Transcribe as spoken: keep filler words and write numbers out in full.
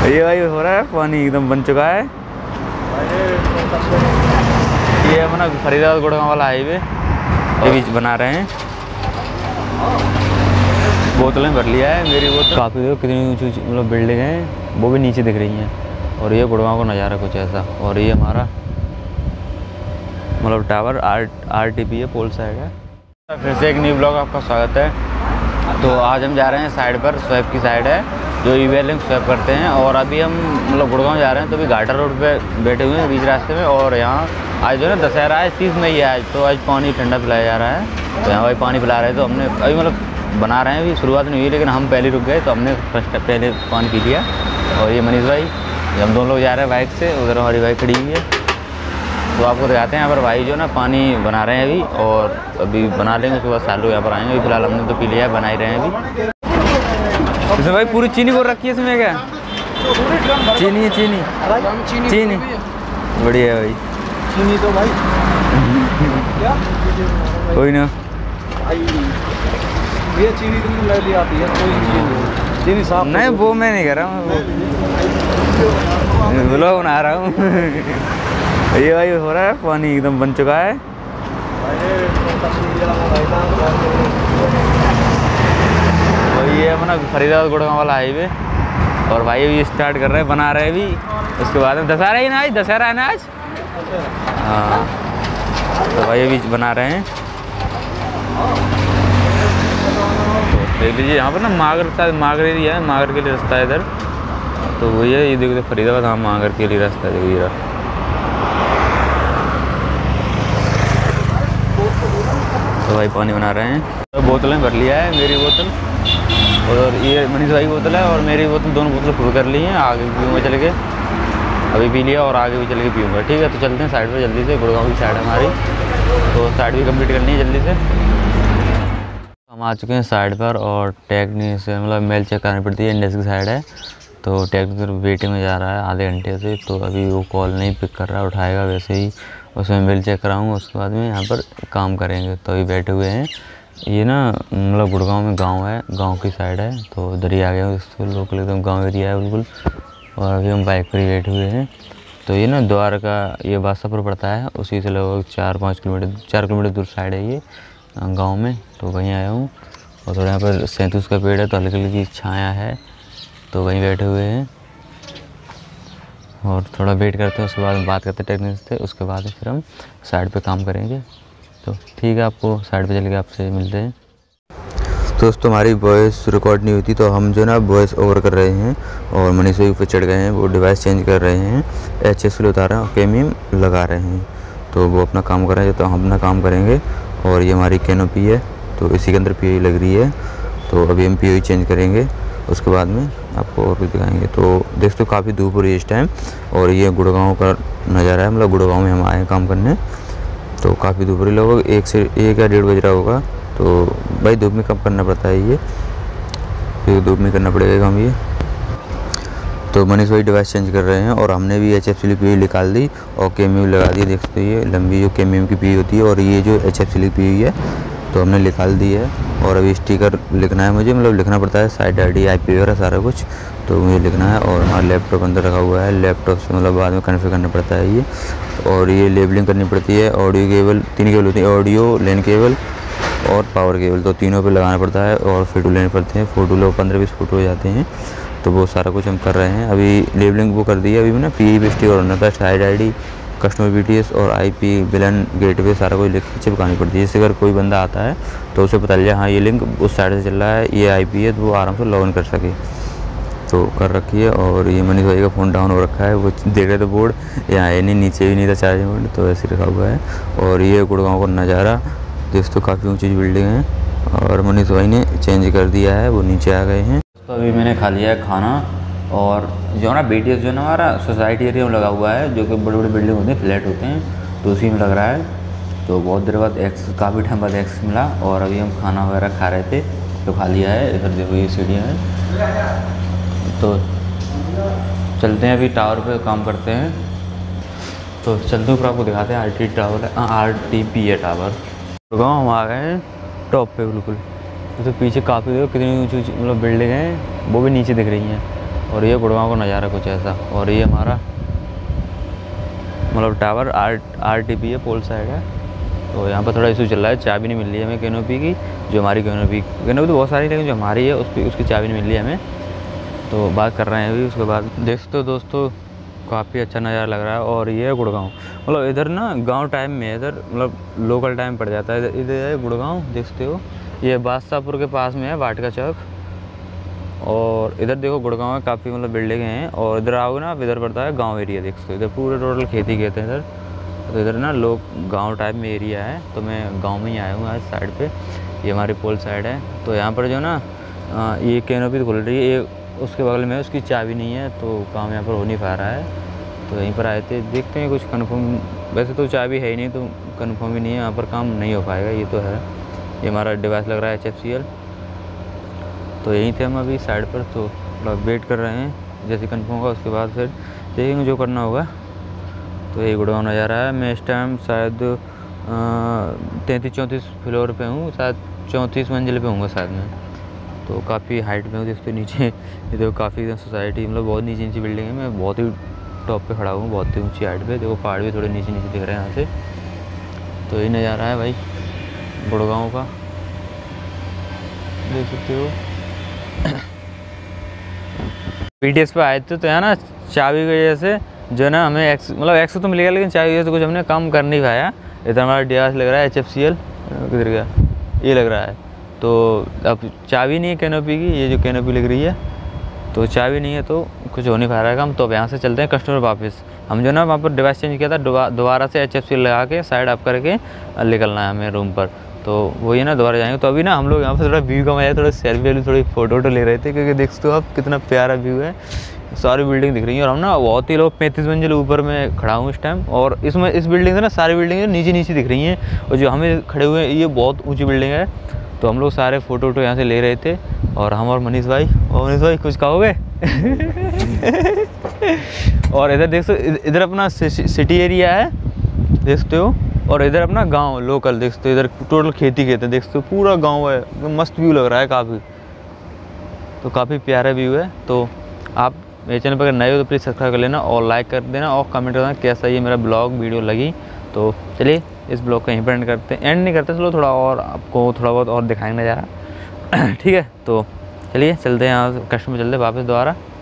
ये भाई हो रहा है पानी एकदम बन चुका है। ये अपना फरीदाबाद गुड़गांव वाला हाईवे ये बीच बना रहे हैं। बोतलें भर लिया है मेरी बोतल। काफ़ी देखो कितनी ऊँची ऊँची मतलब बिल्डिंग है, वो भी नीचे दिख रही हैं। और ये गुड़गांव का नज़ारा कुछ ऐसा। और ये हमारा मतलब tower R R T P है, पोल साइड है। फिर से एक न्यू ब्लॉग आपका स्वागत है। तो आज हम जा रहे हैं साइड पर, स्वैप की साइड है जो E V L link swap करते हैं। और अभी हम मतलब गुड़गांव जा रहे हैं, तो अभी घाटा रोड पे बैठे हुए हैं बीच रास्ते में। और यहाँ आज जो है ना दशहरा है, तीस मई है आज, तो आज पानी ठंडा पिलाया जा रहा है। तो यहाँ भाई पानी पिला रहे हैं, तो हमने अभी मतलब बना रहे हैं, अभी शुरुआत नहीं हुई, लेकिन हम पहले रुक गए तो हमने फर्स्ट पहले पानी पी लिया। और ये मनीष भाई, हम दोनों लोग जा रहे हैं बाइक से, उधर हमारी बाइक खड़ी हुई है। तो आपको दिखाते हैं यहाँ पर भाई जो ना पानी बना रहे हैं अभी, और अभी बना लेंगे उसके बाद सालू यहाँ पर आएंगे। अभी फिलहाल हमने तो पी लिया है, बना ही रहे हैं अभी। इसमें भाई पूरी चीनी बोल रखी है इसमें, क्या चीनी है? चीनी चीनी चीनी बढ़िया है भाई। चीनी तो भाई क्या कोई ना, ये चीनी तो ले ली आती है, कोई चीनी चीनी साफ नहीं, वो मैं नहीं कर रहा हूँ, ब्लॉग बना रहा हूँ। ये भाई हो रहा है पानी एकदम बन चुका है। तो ये अपना फरीदाबाद गुड़गांव वाला हाईवे। और भाई अभी स्टार्ट कर रहे हैं, बना रहे हैं अभी। उसके बाद में दशहरा ही ना, आज दशहरा है ना आज। हाँ तो भाई अभी बना रहे हैं। तो देख लीजिए यहाँ पर ना मागर, शायद मागर एरिया है, मागर के लिए रास्ता है इधर। तो वही है, ये देखो फरीदाबाद, हाँ मागर के लिए रास्ता है, देखो ये रहा। तो भाई पानी बना रहे हैं। तो बोतलें भर लिया है, मेरी बोतल और ये मनीष भाई की बोतल है, और मेरी बोतल, दोनों बोतल फुल कर ली हैं। आगे भी पीऊँगा चल के, अभी पी लिया और आगे भी चल के पीऊँगा। ठीक है, तो चलते हैं साइड पे जल्दी से। गुड़गांव की साइड है हमारी, तो साइड भी कंप्लीट करनी है जल्दी से। हम आ चुके हैं साइड पर, और टेक्निक से मतलब मेल चेक करनी पड़ती है, इंडेक्स की साइड है। तो टेक्निक वेटिंग में जा रहा है आधे घंटे से, तो अभी वो कॉल नहीं पिक कर रहा, उठाएगा वैसे ही उसमें मेल चेक कराऊँगा, उसके बाद में यहाँ पर काम करेंगे। तो अभी बैठे हुए हैं। ये ना मतलब गुड़गांव में गांव है, गांव की साइड है, तो उधर ही आ गए हैं। लोकल एकदम गांव एरिया है बिल्कुल। और अभी हम बाइक पर ही बैठे हुए हैं। तो ये ना द्वारका, ये बादशाहपुर पड़ता है, उसी से लगभग चार पाँच किलोमीटर चार किलोमीटर दूर साइड है ये गाँव में। तो वहीं आया हूँ। और थोड़ा यहाँ पर सैंतीस का पेड़ है, तो हल्की हल्की छाया है, तो वहीं बैठे हुए हैं। और थोड़ा वेट करते हैं, उसके बाद बात करते हैं टेक्निक से, उसके बाद फिर हम साइड पे काम करेंगे। तो ठीक है, आपको साइड पे चल के आपसे मिलते हैं। दोस्तों हमारी वॉइस रिकॉर्ड नहीं होती, तो हम जो ना वॉइस ओवर कर रहे हैं। और मनीष भाई ऊपर चढ़ गए हैं, वो डिवाइस चेंज कर रहे हैं, एच एस एल उतार रहे हैं और केमीम लगा रहे हैं। तो वो अपना काम कर रहे हैं, तो हम अपना काम करेंगे। और ये हमारी कैनोपी है, तो इसी के अंदर पी ओ ई लग रही है। तो अभी हम पी ओ ई चेंज करेंगे, उसके बाद में आपको और कुछ दिखाएंगे। तो देखते हो काफ़ी धूप हो रही है इस टाइम, और ये गुड़गांव का नज़ारा है, मतलब गुड़गांव में हम आए हैं काम करने। तो काफ़ी धूप हो रही, लगभग एक से एक या डेढ़ बज रहा होगा। तो भाई धूप में कम करना पड़ता है ये, फिर धूप में करना पड़ेगा हम ये। तो मनीष भाई डिवाइस चेंज कर रहे हैं, और हमने भी एच एफ सी पी निकाल दी और केम यू लगा दी। देख सकते ये लंबी जो केम यू की पी होती है, और ये जो एच एफ सी पी है, तो हमने निकाल दी है। और अभी स्टिकर लिखना है मुझे, मतलब लिखना पड़ता है side I D I P वगैरह सारा कुछ, तो मुझे लिखना है। और हमारा लैपटॉप अंदर रखा हुआ है, लैपटॉप से मतलब बाद में कन्फिगर करना पड़ता है ये। और ये लेबलिंग करनी पड़ती है। ऑडियो केबल, तीन केबल होती है, ऑडियो लेन केबल और पावर केबल, तो तीनों पे लगाना पड़ता है। और फ़ोटो लेने पड़ते हैं, फ़ोटो लो पंद्रह बीस फ़ोटो हो जाते हैं। तो वो सारा कुछ हम कर रहे हैं। अभी लेबलिंग वो कर दी है, अभी मैं ना पी ई स्टिकर होना था, side I D, customer B T S और आई पी विलन गेटवे सारा कुछ लिख के चिपकानी पड़ती है, जिससे अगर कोई बंदा आता है तो उसे पता चल जाए हाँ ये लिंक उस साइड से चल रहा है, ये आई पी है, तो वो आराम से लॉगिन कर सके। तो कर रखी है। और ये मनीष भाई का फ़ोन डाउन हो रखा है, वो देख रहे थे बोर्ड यहाँ है नहीं, नीचे भी नहीं था चार्जिंग बोर्ड, तो ऐसे रखा हुआ है। और ये गुड़गांव का नज़ारा दोस्तों, काफ़ी ऊँची बिल्डिंग है। और मनीष भाई ने चेंज कर दिया है, वो नीचे आ गए हैं। तो अभी मैंने खा लिया है खाना। और जो ना बी टी एस जो ना हमारा सोसाइटी एरिया में लगा हुआ है, जो कि बड़े बड़े बिल्डिंग होते हैं, फ्लैट होते हैं, तो उसी में लग रहा है। तो बहुत देर बाद एक्स, काफ़ी टाइम बाद एक्स मिला। और अभी हम खाना वगैरह खा रहे थे, तो खा लिया है। इधर देखो ये सीढ़ियाँ हैं। तो चलते हैं, अभी टावर पे काम करते हैं। तो चलते ऊपर आपको दिखाते हैं। आर टी टावर है, आर टी पी है टावर। तो गाँव हम आ गए हैं टॉप पे बिल्कुल। तो पीछे काफ़ी देखो कितनी ऊँची ऊँची मतलब बिल्डिंग है, वो भी नीचे दिख रही हैं। और ये गुड़गांव का नज़ारा कुछ ऐसा। और ये हमारा मतलब tower R R T P है, पोल साइड है। तो यहाँ पर थोड़ा इशू चल रहा है, चाबी नहीं मिल रही है हमें कैनोपी की, जो हमारी कैनोपी कैनोपी तो बहुत सारी, लेकिन जो हमारी है उस पर उसकी चाबी नहीं मिल रही है हमें। तो बात कर रहे हैं अभी, उसके बाद देखते हो दोस्तों काफ़ी अच्छा नज़ारा लग रहा है। और ये है गुड़गांव, मतलब इधर ना गांव टाइम में, इधर मतलब लोकल टाइम पड़ जाता है। इधर इधर है गुड़गांव, देखते हो ये बादशाहपुर के पास में है वाटिका चौक। और इधर देखो गुड़गांव में काफ़ी मतलब बिल्डिंग हैं। और इधर आओगे ना, आप इधर पड़ता है गांव एरिया, देखते हो इधर पूरे टोटल खेती कहते हैं इधर। तो इधर ना लोग गांव टाइप में एरिया है। तो मैं गांव में ही आया हूँ आज साइड पे, ये हमारी पोल साइड है। तो यहाँ पर जो ना ये कैनोपी खुल रही है, ये उसके बगल में उसकी चाबी नहीं है, तो काम यहाँ पर हो नहीं पा रहा है। तो यहीं पर आए थे, देखते हैं कुछ कन्फर्म, वैसे तो चाबी है ही नहीं, तो कन्फर्म ही नहीं है, यहाँ पर काम नहीं हो पाएगा, ये तो है। ये हमारा डिवाइस लग रहा है एच एफ सी एल। तो यहीं थे हम अभी साइड पर, तो मतलब वेट कर रहे हैं, जैसे कन्फर्म होगा उसके बाद फिर देखेंगे जो करना होगा। तो ये गुड़गांव नज़ारा है। मैं इस टाइम शायद तैंतीस चौंतीस फ्लोर पे हूँ, शायद चौंतीस मंजिल पे हूँगा शायद मैं। तो काफ़ी हाइट में हूँ, देखते नीचे ये देखो काफ़ी सोसाइटी, मतलब बहुत नीचे नीचे बिल्डिंग है। मैं बहुत ही टॉप पे खड़ा हूँ, बहुत ही ऊंची हाइट पे। देखो पहाड़ भी थोड़े नीचे नीचे दिख रहे हैं यहाँ से। तो यही नज़ारा है भाई गुड़गांव का, देख सकते हो। पी टी एस पे आए थे, तो यहाँ ना चाबी की वजह से जो ना हमें एक्स मतलब एक्स तो मिल गया, लेकिन चाबी की वजह से कुछ हमने काम कर नहीं पाया। इधर हमारा डिवाइस लग रहा है एच एफ सी एल, किधर गया, ये लग रहा है। तो अब चाबी नहीं है कैनोपी की, ये जो कैनोपी लग रही है, तो चाबी नहीं है तो कुछ हो नहीं पा रहा है काम। तो अब यहाँ से चलते हैं कस्टमर वापस। हम जो ना वहाँ पर डिवाइस चेंज किया था, दोबारा से एच एफ सी एल लगा के साइड अप करके निकलना है हमें रूम पर। तो वही ना दोबारा जाएंगे। तो अभी ना हम लोग यहाँ पर थोड़ा व्यू का मजा, थोड़ा सेल्फी वेल्फी, थोड़ी फोटो वोटो ले रहे थे, क्योंकि देखते हो आप कितना प्यारा व्यू है, सारी बिल्डिंग दिख रही है। और हम ना बहुत ही लोग पैंतीस मंजिल ऊपर में खड़ा हूँ इस टाइम। और इसमें इस बिल्डिंग से ना सारी बिल्डिंगें नीचे नीचे दिख रही हैं, और जो हमें खड़े हुए हैं ये बहुत ऊंची बिल्डिंग है। तो हम लोग सारे फ़ोटो वोटो यहाँ से ले रहे थे। और हम और मनीष भाई, और मनीष भाई कुछ कहोगे? और इधर देख सकते, इधर अपना सिटी एरिया है, देखते हो। और इधर अपना गांव लोकल, देखते हो इधर टोटल खेती कहते हैं, देखते हो पूरा गांव है, तो मस्त व्यू लग रहा है काफ़ी। तो काफ़ी प्यारा व्यू है। तो आप मेरे चैनल पर अगर नए हो तो प्लीज़ सब्सक्राइब कर लेना, और लाइक कर देना, और कमेंट करना कैसा ये मेरा ब्लॉग वीडियो लगी। तो चलिए इस ब्लॉग को यहीं पर एंड करते हैं, एंड नहीं करते, चलो थोड़ा और आपको थोड़ा बहुत और दिखाएंगे नज़ारा। ठीक है, तो चलिए चलते हैं यहाँ कस्टमर, चलते वापस दोबारा।